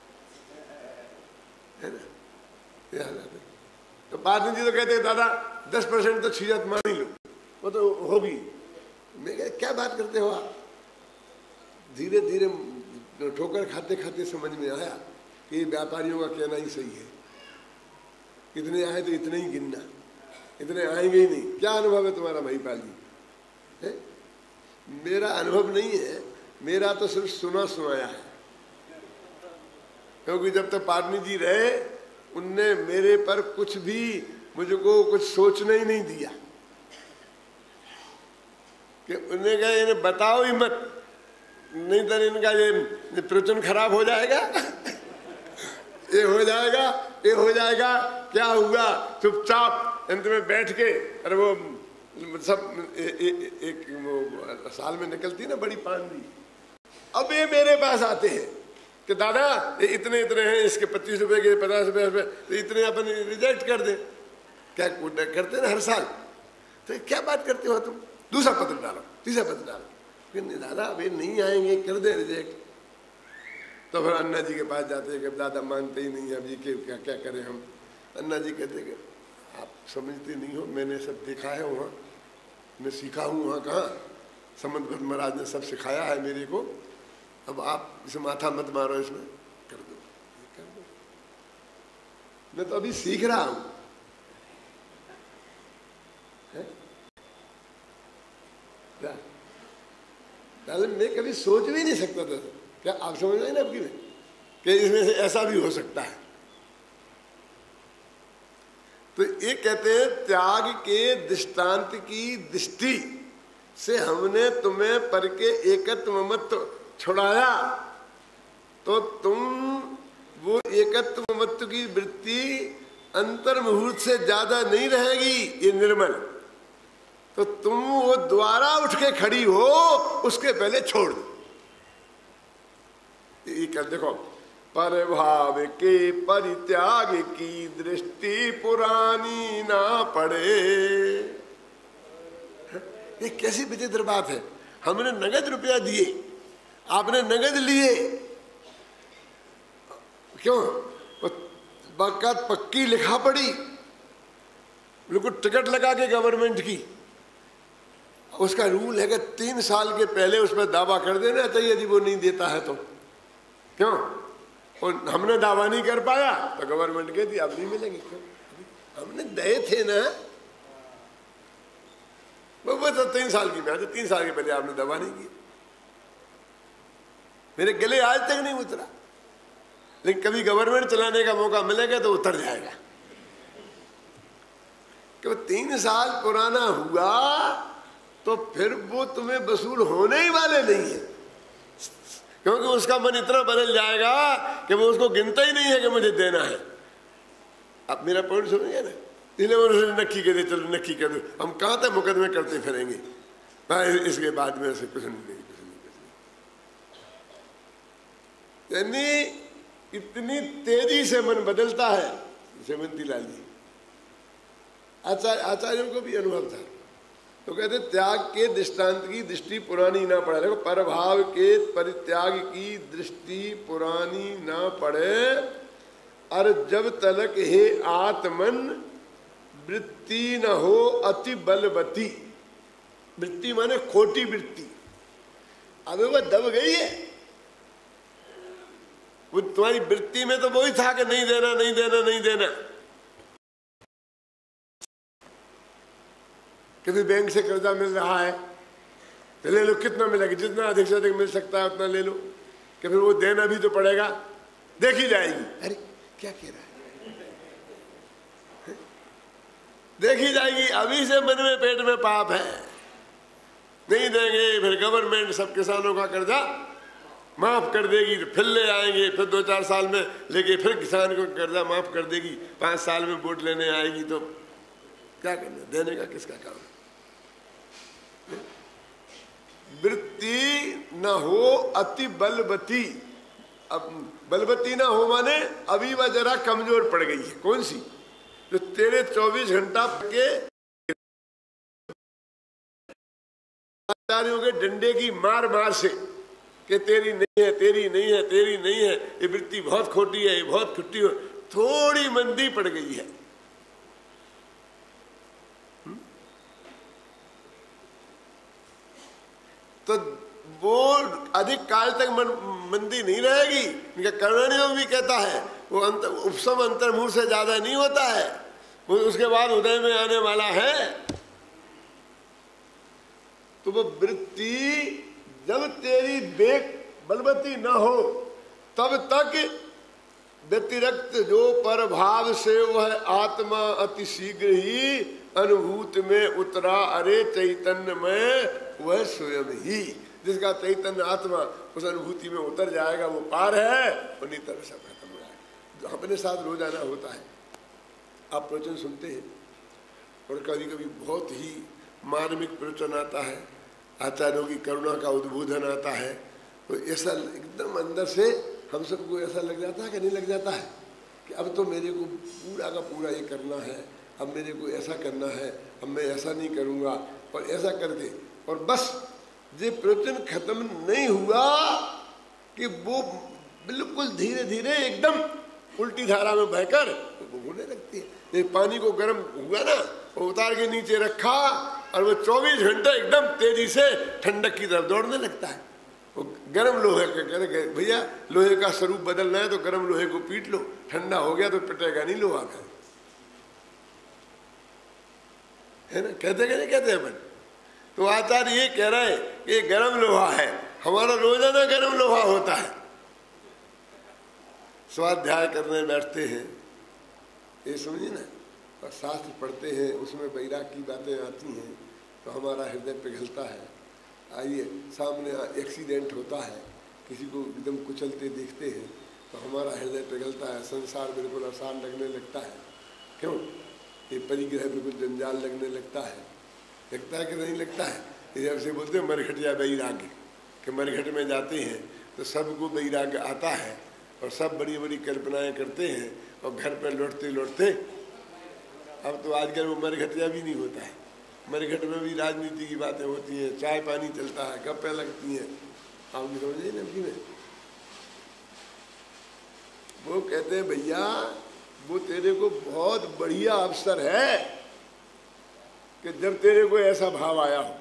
A: है ना? ये हालत है। तो पार्टी जी तो कहते हैं दादा 10% तो छीजत मान ही लो, वो तो होगी। मैं कह क्या बात करते हो आप? धीरे धीरे ठोकर खाते खाते समझ में आया कि व्यापारियों का कहना ही सही है। इतने आए तो इतने ही गिनना, इतने आएंगे ही नहीं। क्या अनुभव है तुम्हारा महिपाल जी? है? मेरा अनुभव नहीं है, मेरा तो सिर्फ सुना सुनाया है। क्योंकि जब तक पाटनी जी रहे, उनने मेरे पर कुछ भी मुझको कुछ सोचने ही नहीं दिया कि उन्हें कहा इन्हें बताओ ही मत, नहीं तो इनका ये प्रवचन खराब हो जाएगा। ये हो जाएगा, ये हो जाएगा। क्या हुआ? चुपचाप अंत में बैठ के, अरे वो सब एक वो साल में निकलती ना बड़ी पांडी, अब ये मेरे पास आते हैं कि दादा ये इतने हैं, इसके 25 रुपए के 50 रुपए, तो इतने अपन रिजेक्ट कर दे। क्या करते ना हर साल? तो क्या बात करते हो तुम? दूसरा पत्र डालो, तीसरा पत्र डालो, फिर नहीं दादा अब ये नहीं आएंगे, कर दे रिजेक्ट। तो फिर अन्ना जी के पास जाते हैं कि दादा मानते ही नहीं, अब ये क्या क्या करें हम? अन्ना जी कहते कि आप समझते नहीं हो, मैंने सब देखा है वहाँ, मैं सीखा हूँ वहाँ। कहाँ? समंत भट्ट महाराज ने सब सिखाया है मेरे को। अब आप इसे माथा मत मारो, इसमें कर दो, कर दो। मैं तो अभी सीख रहा हूँ। मैं कभी सोच भी नहीं सकता था। क्या आप समझ रहे हैं ना आपकी में कि इसमें से ऐसा भी हो सकता है? तो ये कहते हैं त्याग के दृष्टांत की दृष्टि से हमने तुम्हें पर के एकत्व ममत्व छुड़ाया, तो तुम वो एकत्व ममत्व की वृत्ति अंतर मुहूर्त से ज्यादा नहीं रहेगी, ये निर्मल। तो तुम वो द्वारा उठ के खड़ी हो, उसके पहले छोड़ दो। ये कर देखो, परभाव के परित्याग की दृष्टि पुरानी ना पड़े। ये कैसी विचित्र बात है, हमने नगद रुपया दिए, आपने नगद लिए, क्यों? बाकायदा पक्की लिखा पड़ी, बिल्कुल टिकट लगा के गवर्नमेंट की, उसका रूल है कि 3 साल के पहले उसमें दावा कर देना चाहिए यदि वो नहीं देता है तो। क्यों? और हमने दावा नहीं कर पाया तो गवर्नमेंट कहती अब नहीं मिलेंगे। क्यों? हमने दे थे ना, वो तो 3 साल की बात है, 3 साल के पहले आपने दावा नहीं किया। मेरे गले आज तक नहीं उतरा, लेकिन कभी गवर्नमेंट चलाने का मौका मिलेगा तो उतर जाएगा कि वो 3 साल पुराना हुआ तो फिर वो तुम्हें वसूल होने ही वाले नहीं है, क्योंकि उसका मन इतना बदल जाएगा कि वो उसको गिनता ही नहीं है कि मुझे देना है। अब मेरा पॉइंट सुनिए ना, इसलिए उन्होंने नक्की कर दे, चलो नक्की कर दो, हम कहाँ तक मुकदमे करते फिरेंगे, इसके बाद में ऐसे कुछ नहीं, यानी इतनी तेजी से मन बदलता है। जयवंती लाल जी आचार्यों को भी अनुभव था, तो कहते त्याग के दृष्टांत की दृष्टि पुरानी ना पड़े। देखो, परभाव के परित्याग की दृष्टि पुरानी ना पड़े, और जब तलक हे आत्मन वृत्ति न हो अति बलवती। वृत्ति माने खोटी वृत्ति, अब वो दब गई है। वो तुम्हारी वृत्ति में तो वही था कि नहीं देना नहीं देना नहीं देना। कभी बैंक से कर्जा मिल रहा है तो ले लो, कितना मिलेगा, जितना अधिक से अधिक मिल सकता है उतना ले लो, कि फिर वो देना भी तो पड़ेगा, देखी जाएगी। अरे क्या कह रहा है, देखी जाएगी, अभी से मन में पेट में पाप है, नहीं देंगे, फिर गवर्नमेंट सब किसानों का कर्जा माफ कर देगी, फिर ले आएंगे, फिर 2-4 साल में लेके फिर किसान को कर्जा माफ कर देगी, 5 साल में वोट लेने आएगी तो क्या करना, देने का किसका काम। वृत्ति न हो अति बलवती। अब बलवती ना हो माने अभी वह जरा कमजोर पड़ गई है। कौन सी? जो तेरे 24 घंटा के आचार्यों के डंडे की मार मार से कि तेरी नहीं है, तेरी नहीं है, तेरी नहीं है, ये वृत्ति बहुत खोटी है, ये बहुत खुट्टी हो, थोड़ी मंदी पड़ गई है। तो वो अधिक काल तक मंदी नहीं रहेगी। इनका कर्णनियोग भी कहता है वो उपशम अंतर्मुह से ज्यादा नहीं होता है, वो उसके बाद उदय में आने वाला है। तो वो वृत्ति जब तेरी बलवती न हो तब तक व्यतिरिक्त जो पर भाव से वह आत्मा अति शीघ्र ही अनुभूति में उतरा। अरे चैतन्य में वह स्वयं ही, जिसका चैतन्य आत्मा उस अनुभूति में उतर जाएगा वो पार है, और नहीं तरह सब खत्म हो जाएगा। अपने साथ रोजाना होता है, आप प्रवचन सुनते हैं और कभी कभी बहुत ही मार्मिक प्रवचन आता है, आचार्यों की करुणा का उद्बोधन आता है, तो ऐसा एकदम अंदर से हम सबको ऐसा लग जाता है कि नहीं लग जाता है कि अब तो मेरे को पूरा का पूरा ये करना है, अब मेरे को ऐसा करना है, अब मैं ऐसा नहीं करूँगा और ऐसा कर दे। और बस ये प्रवचन खत्म नहीं हुआ कि वो बिल्कुल धीरे धीरे एकदम उल्टी धारा में बहकर वो होने लगती है। ये पानी को गर्म हुआ ना, वो उतार के नीचे रखा और वो 24 घंटे एकदम तेजी से ठंडक की तरफ दौड़ने लगता है। वो गर्म लोहे का कहते भैया लोहे का स्वरूप बदलना है तो गर्म लोहे को पीट लो, ठंडा हो गया तो पिटेगा नहीं लोहा का, है ना? कहते कि नहीं कहते अपन? तो आचार्य ये कह रहा है कि गर्म लोहा है, हमारा रोजाना गर्म लोहा होता है। स्वाध्याय करने बैठते हैं, ये समझिए ना, और शास्त्र पढ़ते हैं, उसमें वैराग की बातें आती हैं तो हमारा हृदय पिघलता है। आइए सामने एक्सीडेंट होता है, किसी को एकदम कुचलते देखते हैं तो हमारा हृदय पिघलता है, संसार बिल्कुल आसान लगने लगता है। क्यों? ये परिग्रह बिल्कुल जंजाल लगने लगता है कि नहीं लगता है? इधर से बोलते हैं मरघट या वैराग्य, कि मरघट में जाते हैं तो सबको वैराग्य आता है और सब बड़ी बड़ी कल्पनाएं करते हैं और घर पर लौटते लौटते अब तो आजकल वो मरघटिया भी नहीं होता है, हमारे घर में भी राजनीति की बातें होती हैं, चाय पानी चलता है, गप्पें लगती हैं, आपने समझे ना में। वो कहते हैं भैया वो तेरे को बहुत बढ़िया अवसर है कि जब तेरे को ऐसा भाव आया हो।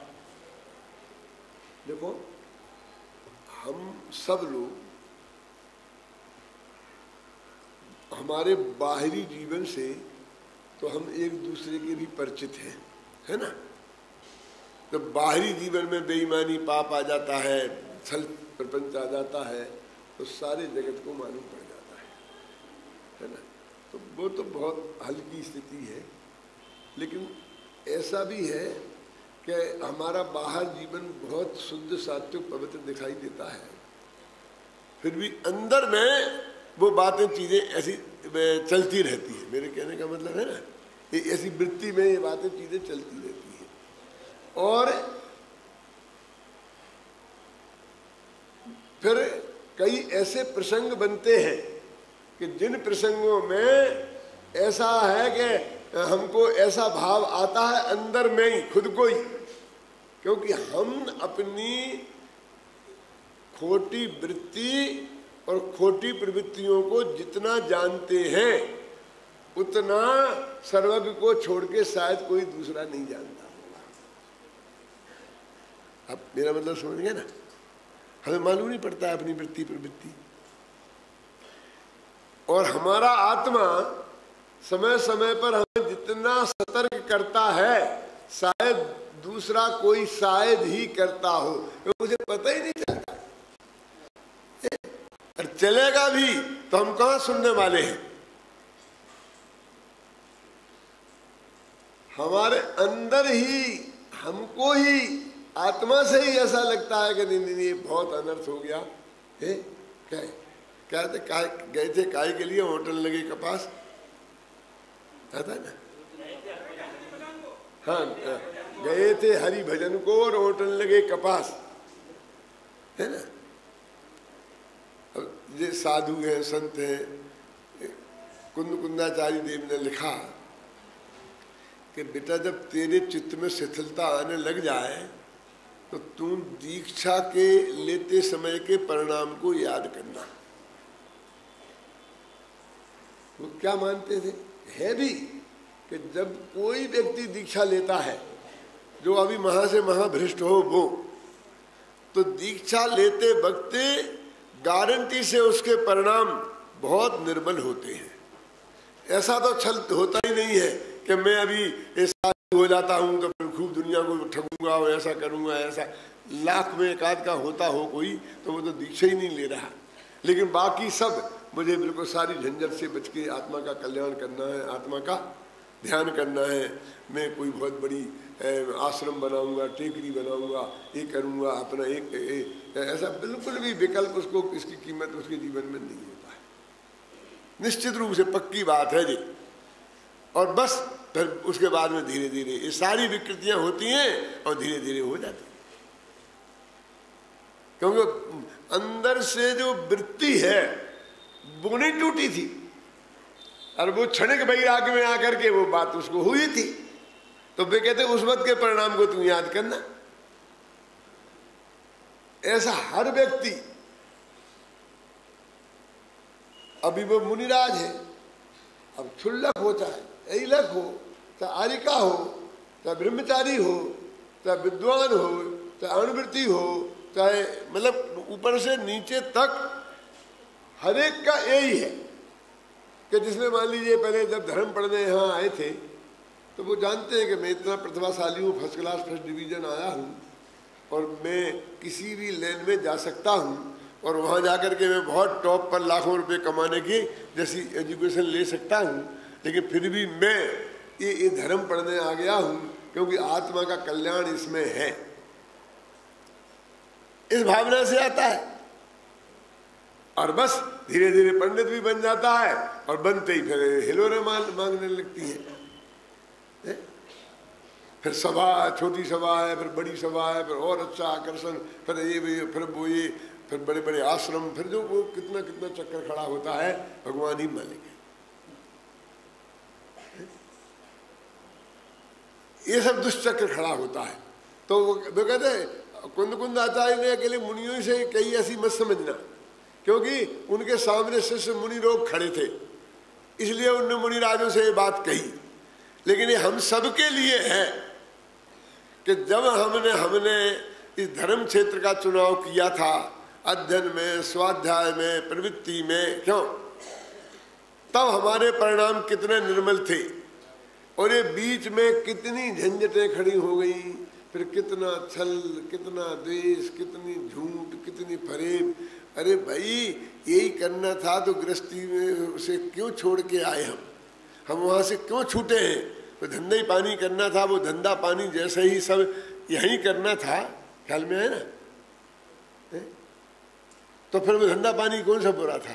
A: देखो हम सब लोग हमारे बाहरी जीवन से तो हम एक दूसरे के भी परिचित हैं, है ना। तो बाहरी जीवन में बेईमानी पाप आ जाता है, छल प्रपंच आ जाता है, तो सारे जगत को मालूम पड़ जाता है ना। तो वो तो बहुत हल्की स्थिति है, लेकिन ऐसा भी है कि हमारा बाहर जीवन बहुत शुद्ध सात्विक पवित्र दिखाई देता है, फिर भी अंदर में वो बातें चीज़ें ऐसी चलती रहती है। मेरे कहने का मतलब है ना, ये ऐसी वृत्ति में ये बातें चीज़ें चलती रहती हैं। और फिर कई ऐसे प्रसंग बनते हैं कि जिन प्रसंगों में ऐसा है कि हमको ऐसा भाव आता है अंदर में ही खुद को ही, क्योंकि हम अपनी खोटी वृत्ति और खोटी प्रवृत्तियों को जितना जानते हैं उतना सर्वज्ञ को छोड़ के शायद कोई दूसरा नहीं जानता होगा। अब मेरा मतलब समझ गए ना, हमें मालूम नहीं पड़ता है अपनी वृत्ति प्रवृत्ति, और हमारा आत्मा समय समय पर हमें जितना सतर्क करता है शायद दूसरा कोई शायद ही करता हो, क्योंकि उसे पता ही नहीं चलता। और चलेगा भी तो हम कहाँ सुनने वाले हैं। हमारे अंदर ही हमको ही आत्मा से ही ऐसा लगता है कि नहीं नहीं बहुत अनर्थ हो गया है। क्या गए थे काय के लिए होटल लगे के पास, आता ना। हाँ गए थे हरि भजन को और होटल लगे कपास, है ना। ये साधु हैं संत हैं, कुंदाचार्य देव ने लिखा कि बेटा जब तेरे चित्त में शिथिलता आने लग जाए तो तू दीक्षा के लेते समय के परिणाम को याद करना। वो क्या मानते थे, है भी, कि जब कोई व्यक्ति दीक्षा लेता है जो अभी महा से महाभ्रष्ट हो वो, तो दीक्षा लेते वक्त गारंटी से उसके परिणाम बहुत निर्बल होते हैं। ऐसा तो छल होता ही नहीं है कि मैं अभी ऐसा हो जाता हूँ तो फिर खूब दुनिया को ठगूंगा और ऐसा करूँगा, ऐसा लाख में एक आध का होता हो कोई तो वो तो दीक्षा ही नहीं ले रहा। लेकिन बाकी सब मुझे बिल्कुल सारी झंझट से बच के आत्मा का कल्याण करना है, आत्मा का ध्यान करना है, मैं कोई बहुत बड़ी आश्रम बनाऊंगा, टेकरी बनाऊंगा, ये करूंगा, अपना एक ऐसा बिल्कुल भी विकल्प उसको इसकी कीमत उसके जीवन में नहीं होता है। निश्चित रूप से पक्की बात है जी। और बस फिर उसके बाद में धीरे धीरे ये सारी विकृतियां होती हैं और धीरे धीरे हो जाती हैं, क्योंकि अंदर से जो वृत्ति है वो नहीं टूटी थी, और वो क्षणिक वैराग्य में आकर के वो बात उसको हुई थी। तो वे कहते उस वक्त के परिणाम को तुम याद करना। ऐसा हर व्यक्ति, अभी वो मुनिराज है, अब क्षुल्लक हो चाहे ऐलक हो, चाहे आरिका हो, चाहे ब्रह्मचारी हो, चाहे विद्वान हो, चाहे अणुवृत्ति हो, चाहे मतलब ऊपर से नीचे तक हर एक का यही है कि जिसमें मान लीजिए पहले जब धर्म पढ़ने यहाँ आए थे तो वो जानते हैं कि मैं इतना प्रतिभाशाली हूँ, फर्स्ट क्लास फर्स्ट डिवीजन आया हूँ और मैं किसी भी लेन में जा सकता हूँ और वहाँ जाकर के मैं बहुत टॉप पर लाखों रुपए कमाने की जैसी एजुकेशन ले सकता हूँ, लेकिन फिर भी मैं ये धर्म पढ़ने आ गया हूँ क्योंकि आत्मा का कल्याण इसमें है। इस भावना से आता है और बस धीरे धीरे पंडित भी बन जाता है और बनते ही फिर हिलोरे मांगने लगती है। फिर सभा, छोटी सभा है, फिर बड़ी सभा है, फिर और अच्छा आकर्षण, फिर ये भी, फिर वो ये, फिर बड़े बड़े आश्रम, फिर जो वो कितना कितना चक्कर खड़ा होता है भगवान ही मालिक है। ये सब दुष्चक्र खड़ा होता है। तो वो कहते हैं कुंद कुंद आचार्य ने अकेले मुनियों से कही ऐसी मत समझना, क्योंकि उनके सामने शिष्य मुनि लोग खड़े थे, इसलिए उन्होंने मुनिराजों से ये बात कही। लेकिन ये हम सबके लिए है कि जब हमने इस धर्म क्षेत्र का चुनाव किया था, अध्ययन में, स्वाध्याय में, प्रवृत्ति में, क्यों, तब हमारे परिणाम कितने निर्मल थे, और ये बीच में कितनी झंझटें खड़ी हो गई, फिर कितना छल, कितना द्वेष, कितनी झूठ, कितनी फरेब। अरे भाई यही करना था तो गृहस्थी में उसे क्यों छोड़ के आए हम वहाँ से क्यों छूटे हैं? तो धंधा ही पानी करना था, वो धंधा पानी जैसे ही सब यहीं करना था, ख्याल में है ना? तो फिर वो धंधा पानी कौन सा बुरा था?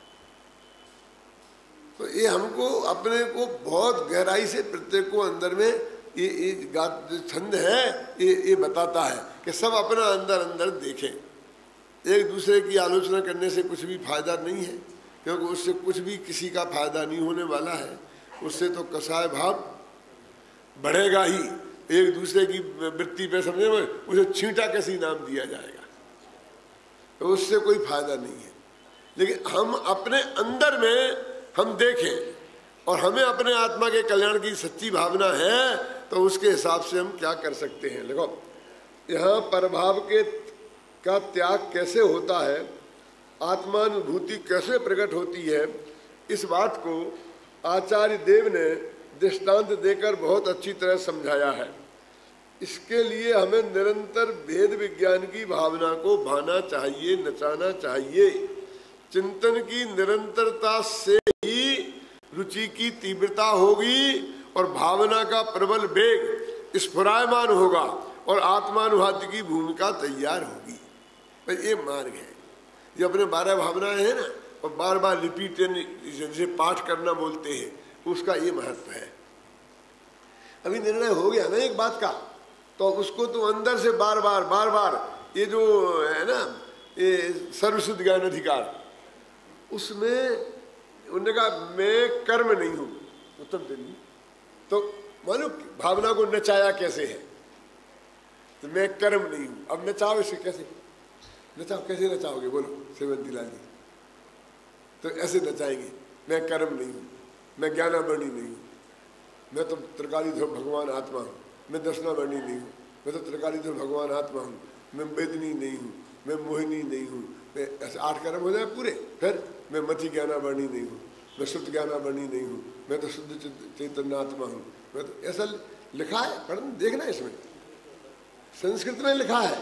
A: तो ये हमको अपने को बहुत गहराई से प्रत्येक को अंदर में ये छंद है, ये बताता है कि सब अपना अंदर अंदर देखें। एक दूसरे की आलोचना करने से कुछ भी फायदा नहीं है, क्योंकि उससे कुछ भी किसी का फायदा नहीं होने वाला है। उससे तो कसाय भाव बढ़ेगा ही। एक दूसरे की वृत्ति पे समझे में उसे छींटा कैसी नाम दिया जाएगा, तो उससे कोई फायदा नहीं है। लेकिन हम अपने अंदर में हम देखें, और हमें अपने आत्मा के कल्याण की सच्ची भावना है, तो उसके हिसाब से हम क्या कर सकते हैं। देखो यहाँ परभाव का त्याग कैसे होता है, आत्मानुभूति कैसे प्रकट होती है, इस बात को आचार्य देव ने दृष्टांत देकर बहुत अच्छी तरह समझाया है। इसके लिए हमें निरंतर भेद विज्ञान की भावना को भाना चाहिए, नचाना चाहिए। चिंतन की निरंतरता से ही रुचि की तीव्रता होगी और भावना का प्रबल वेग स्फुरायमान होगा और आत्मानुभाति की भूमिका तैयार होगी। भाई ये मार्ग है। ये अपने 12 भावनाएं हैं ना, और बार बार रिपीटेड जैसे पाठ करना बोलते हैं, उसका ये महत्व है। अभी निर्णय हो गया ना एक बात का, तो उसको तो अंदर से बार बार ये जो है ना, ये सर्वसिद्ध ज्ञान अधिकार, उसमें उन्होंने कहा मैं कर्म नहीं हूं, उत्तम दिल्ली। तो मालूम भावना को नचाया कैसे है, तो मैं कर्म नहीं हूं। अब नचाओ इसे, कैसे नचाओ, कैसे नचाओगे बोलो सेवंती लाल जी? तो ऐसे नचाएंगे, मैं कर्म नहीं हूं, मैं ज्ञानावर्णी नहीं हूं, मैं तो त्रिकालीधर भगवान आत्मा हूं, मैं दर्शनावर्णी नहीं हूं, मैं तो त्रिकालीधर भगवान आत्मा हूं, मैं वेदनी नहीं हूं, मैं मोहिनी नहीं हूं, मैं ऐसे 8 कर्म हो जाए पूरे। फिर मैं मति ज्ञानावर्णी नहीं हूँ, मैं शुद्ध ज्ञानावर्णी नहीं हूँ, मैं तो शुद्ध चैतन्य आत्मा हूँ, मैं तो ऐसा लिखा है। पढ़ना देखना, इसमें संस्कृत में लिखा है।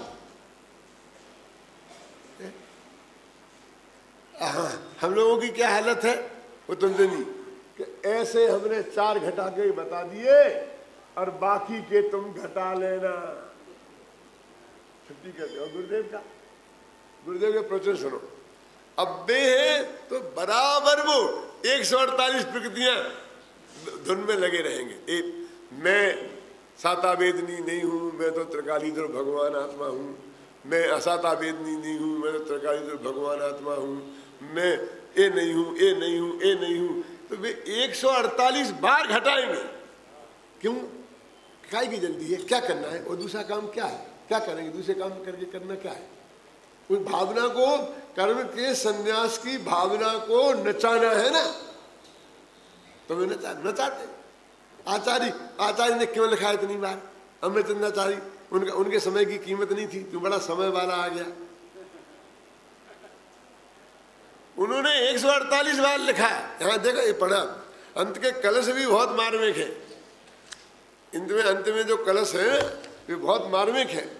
A: हाँ, हम लोगों की क्या हालत है वो तुम नहीं कि ऐसे हमने 4 घटा के बता दिए और बाकी के तुम घटा लेना। छुट्टी कहते हो गुरुदेव के प्रवचन सुनो। अब वे है तो बराबर वो 148 प्रकृतियां धुन में लगे रहेंगे। मैं साता वेदनी नहीं हूं, मैं तो त्रिकालीधर भगवान आत्मा हूं, मैं असाता वेदनी नहीं हूं, मैं तो त्रिकालीधर भगवान आत्मा हूं, मैं ये नहीं हूं, ये नहीं हूं, ये नहीं हूं। तो वे 148 बार घटाएंगे। क्यों? काय की जल्दी है, क्या करना है, और दूसरा काम क्या है, क्या करेंगे, दूसरे काम करके करना क्या है? उस भावना को, कर्म के संन्यास की भावना को नचाना है ना, तो वे नचाते। आचार्य ने क्यों लिखा इतनी बार अमृतचंद्राचार्य? उनके समय की कीमत नहीं थी, तो बड़ा समय वाला आ गया। उन्होंने 148 बार लिखा। यहाँ देखो, ये पढ़ा, अंत के कलश भी बहुत मार्मिक है। इनमें अंत में जो कलश है वे बहुत मार्मिक है।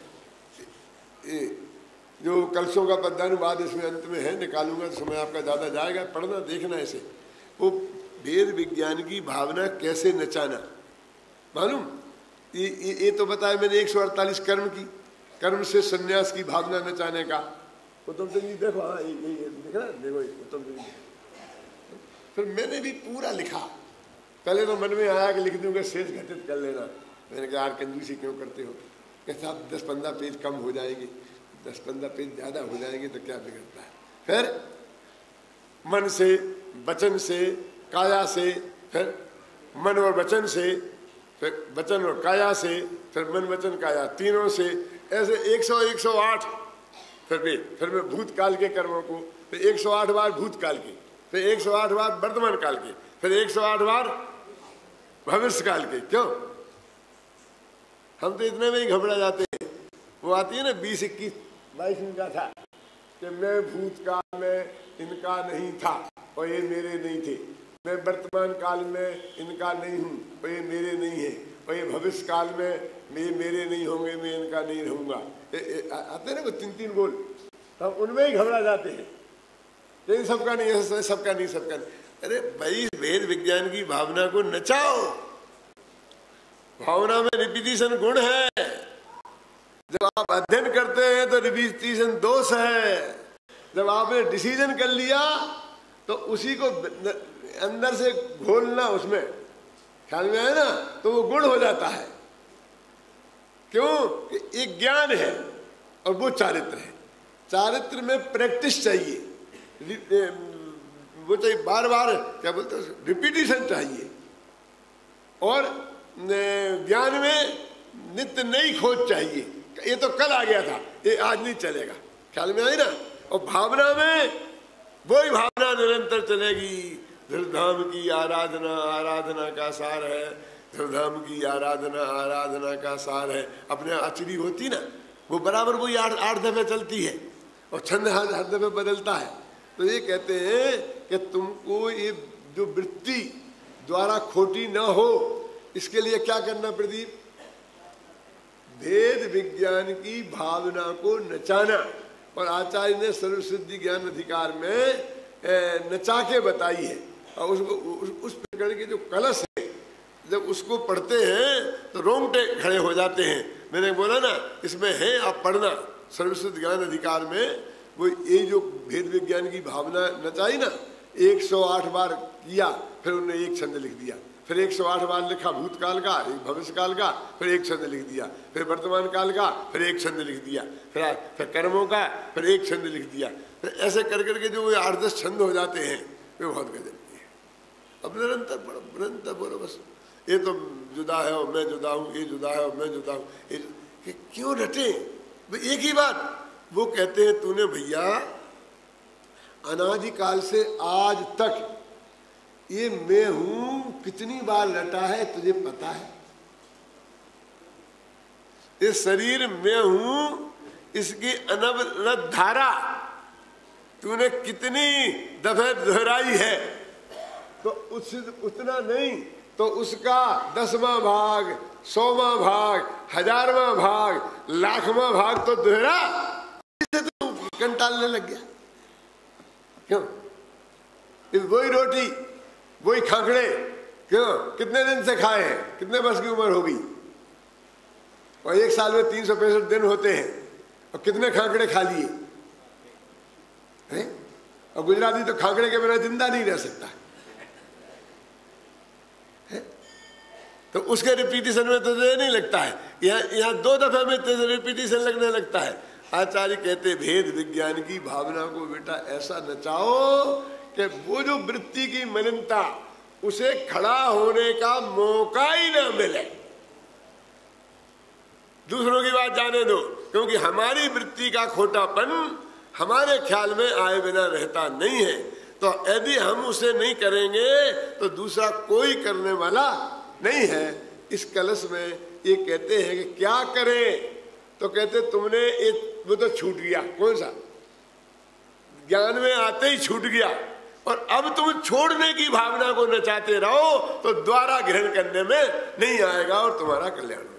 A: जो कलशों का पद्यानुवाद इसमें अंत में है, निकालूंगा तो समय आपका ज़्यादा जाएगा, पढ़ना देखना ऐसे। वो वेद विज्ञान की भावना कैसे नचाना, मालूम? ये तो बताया मैंने 148 कर्म की, कर्म से संन्यास की भावना नचाने का। उत्तम सिंह जी देखो, हाँ ये देख रहा, देखो उत्तम सिंह जी। फिर मैंने भी पूरा लिखा। पहले तो मन में आया कि लिख दूंगा, शेष घटित कर लेना। मैंने कहा यार कंजूसी क्यों करते हो? कहते आप 10-15 पेज कम हो जाएंगे, 10-15 पेज ज़्यादा हो जाएंगे तो क्या बिगड़ता है। फिर मन से, वचन से, काया से, फिर मन और वचन से, फिर वचन और काया से, फिर मन वचन काया तीनों से, ऐसे 108। फिर मैं भूतकाल के कर्मों को, फिर 108 बार भूतकाल के, फिर 108 बार वर्तमान काल के, फिर 108 बार भविष्य काल के। क्यों? हम तो इतने में ही घबरा जाते हैं। वो आती है ना 20, 21, 22 इनका था कि मैं भूतकाल में इनका नहीं था और ये मेरे नहीं थे, मैं वर्तमान काल में इनका नहीं हूँ और ये मेरे नहीं है, और ये भविष्य काल में ये मेरे नहीं होंगे, मैं इनका नहीं रहूँगा। आते ना वो 3-3 बोल, हम उनमें ही घबरा जाते हैं। लेकिन सबका नहीं है, सबका नहीं, सबका नहीं। अरे भाई, वेद विज्ञान की भावना को नचाओ। भावना में रिपीटिशन गुण है। जब आप अध्ययन करते हैं तो रिपीटिशन दोष है। जब आपने डिसीजन कर लिया तो उसी को अंदर से घोलना, उसमें ख्याल में आए ना, तो वो गुण हो जाता है। क्यों? एक ज्ञान है और वो चारित्र है। चारित्र में प्रैक्टिस चाहिए, वो चाहिए, बार बार क्या बोलते हैं, रिपीटिशन चाहिए। और ज्ञान में नित्य नई खोज चाहिए। ये तो कल आ गया था, ये आज नहीं चलेगा। ख्याल में आई ना? और भावना में वही भावना निरंतर चलेगी। धृधाम की आराधना आराधना का सार है, धृधाम की आराधना आराधना का सार है। अपने आचरी होती ना, वो बराबर वही 8 दफे चलती है और छंद हर दफे बदलता है। तो ये कहते हैं कि तुमको ये जो वृत्ति द्वारा खोटी न हो, इसके लिए क्या करना प्रदीप? वेद विज्ञान की भावना को नचाना। और आचार्य ने सर्वसिद्धि ज्ञान अधिकार में नचा के बताई है। और उसको उस प्रकार के जो कलश है, जब उसको पढ़ते हैं तो रोंगटे खड़े हो जाते हैं। मैंने बोला ना, इसमें है, आप पढ़ना सर्वसिद्धि ज्ञान अधिकार में। वो ये जो वेद विज्ञान की भावना नचाई ना, 108 बार किया, फिर उन्होंने एक छंद लिख दिया। फिर 108 बार लिखा भूतकाल का, एक भविष्य काल का, फिर एक छंद लिख दिया। फिर वर्तमान काल का, फिर एक छंद लिख दिया। फिर कर्मों का, फिर एक छंद लिख दिया। फिर ऐसे कर करके जो 8-10 छंद हो जाते हैं, वे बहुत गजब की है। अब निरंतर पढ़ो, निरंतर बोलो बस। ये तो जुदा है और मैं जुदा हूँ, ये जुदा है और मैं जुदा हूँ। क्यों रटे? एक ही बात। वो कहते हैं, तूने भैया अनादिकाल से आज तक ये मैं हूं कितनी बार लटा है, तुझे पता है? ये शरीर मैं हूं, इसकी अनवरत धारा तूने कितनी दफे दोहराई है? तो उतना नहीं तो उसका 10वां भाग, 100वां भाग, 1000वां भाग, 1,00,000वां भाग तो दोहरा। इसे तो कंटालने लग गया। क्यों? वही रोटी, वही खाखड़े, क्यों? कितने दिन से खाए हैं? कितने वर्ष की उम्र होगी? और 1 साल में 365 दिन होते हैं, और कितने खाखड़े खा लिए हैं? और गुजराती तो खाखड़े के बिना जिंदा नहीं रह सकता है? तो उसके रिपीटिशन में तो नहीं लगता है। यहाँ 2 दफे में तो रिपीटिशन लगने लगता है। आचार्य कहते, भेद विज्ञान की भावना को बेटा ऐसा नचाओ कि वो जो वृत्ति की मलिनता, उसे खड़ा होने का मौका ही ना मिले। दूसरों की बात जाने दो, क्योंकि हमारी वृत्ति का खोटापन हमारे ख्याल में आए बिना रहता नहीं है। तो यदि हम उसे नहीं करेंगे तो दूसरा कोई करने वाला नहीं है। इस कलश में ये कहते हैं कि क्या करें? तो कहते तुमने वो तो छूट गया। कौन सा? ज्ञान में आते ही छूट गया। और अब तुम छोड़ने की भावना को नचाते रहो तो द्वारा ग्रहण करने में नहीं आएगा और तुम्हारा कल्याण